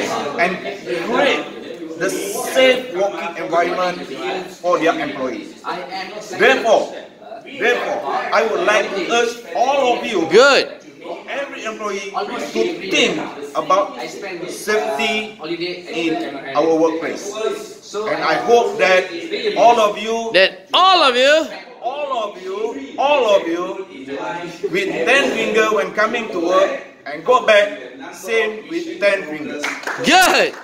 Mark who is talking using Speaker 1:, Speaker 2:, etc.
Speaker 1: and create the safe working environment for their employees. Therefore, I would like to urge all of you, every employee, to think about safety in our workplace. And I hope that all of you, with 10 fingers when coming to work, and go back same with 10 fingers.
Speaker 2: Good.